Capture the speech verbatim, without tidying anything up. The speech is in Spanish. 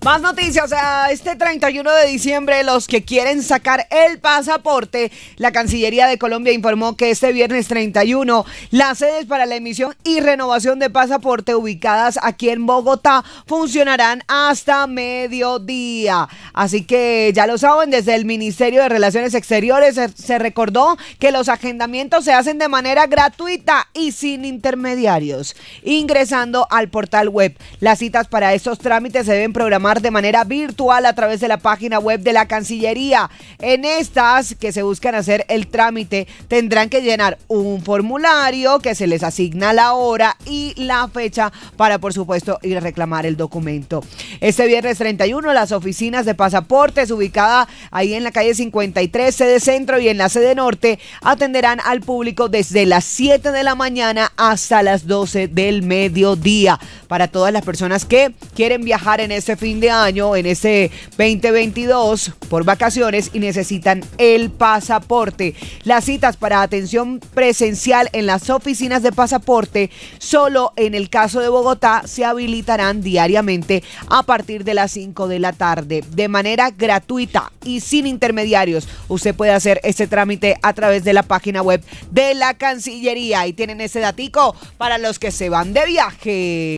Más noticias. A este treinta y uno de diciembre, los que quieren sacar el pasaporte, la Cancillería de Colombia informó que este viernes treinta y uno, las sedes para la emisión y renovación de pasaporte ubicadas aquí en Bogotá funcionarán hasta mediodía. Así que ya lo saben, desde el Ministerio de Relaciones Exteriores se, se recordó que los agendamientos se hacen de manera gratuita y sin intermediarios, ingresando al portal web. Las citas para estos trámites se deben programar de manera virtual a través de la página web de la Cancillería. En estas que se buscan hacer el trámite tendrán que llenar un formulario que se les asigna la hora y la fecha para, por supuesto, ir a reclamar el documento. Este viernes treinta y uno, las oficinas de pasaportes ubicadas ahí en la calle cincuenta y tres, sede centro, y en la sede norte atenderán al público desde las siete de la mañana hasta las doce del mediodía. Para todas las personas que quieren viajar en este fin de año, en este veinte veintidós, por vacaciones y necesitan el pasaporte. Las citas para atención presencial en las oficinas de pasaporte, solo en el caso de Bogotá, se habilitarán diariamente a partir de las cinco de la tarde, de manera gratuita y sin intermediarios. Usted puede hacer este trámite a través de la página web de la Cancillería. Y tienen ese datico para los que se van de viaje.